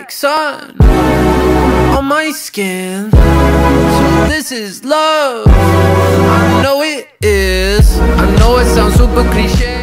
like sun on my skin. So this is love, I know it is. I know it sounds super cliche.